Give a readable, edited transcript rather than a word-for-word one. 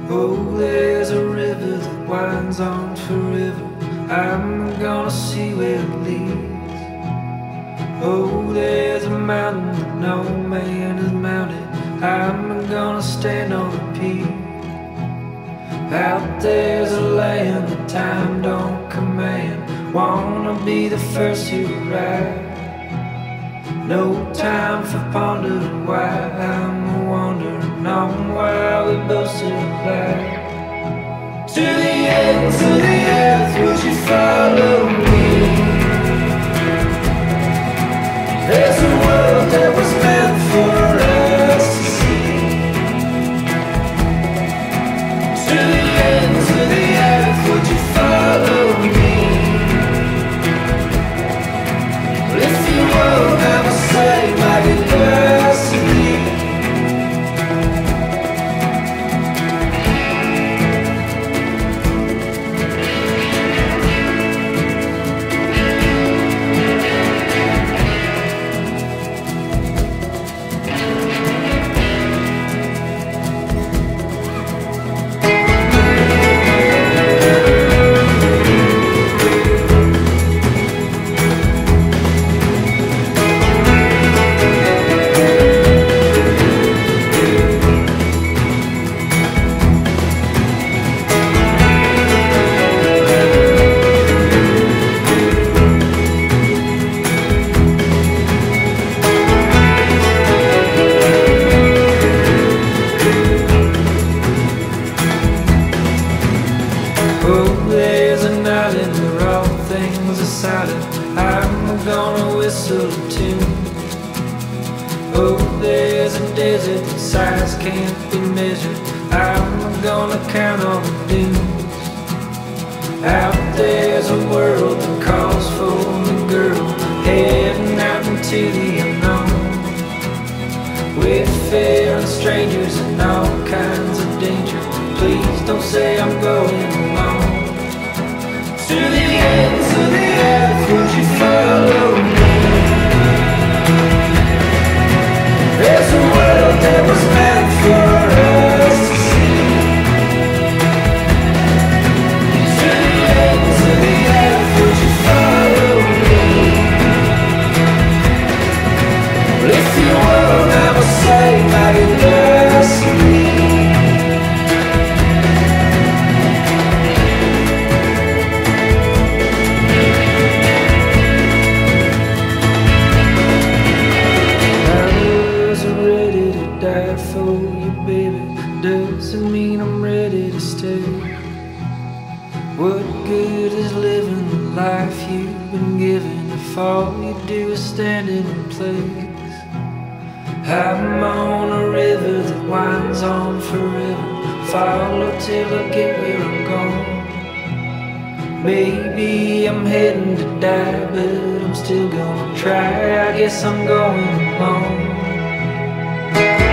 Oh, there's a river that winds on forever. I'm gonna see where it leads. Oh, there's a mountain that no man has mounted. I'm gonna stand on the peak. Out there's a land that time don't command. Wanna be the first to arrive. No time for pondering why. I'm wondering on why we both still alive. To the ends of the earth, would you follow me? There's a world that was meant for us to see. To the ends of the earth, would you follow me? Well, if you won't, I will say my goodbyes to you. I'm gonna whistle a tune. Oh, there's a desert that size can't be measured. I'm gonna count all the dunes. Out there's a world that calls for the girl, heading out into the unknown. Wayfaring strangers and all kinds of danger. Please don't say I'm going alone. To the ends of the earth, would you follow me? There's a world that was meant for us to see. To the ends of the earth, would you follow me? Well, if you won't, I will say my goodbyes to me. For you, baby, doesn't mean I'm ready to stay. What good is living the life you've been given if all you do is stand in place? I'm on a river that winds on forever. Follow till I get where I'm going. Maybe I'm heading to die, but I'm still gonna try. I guess I'm going alone.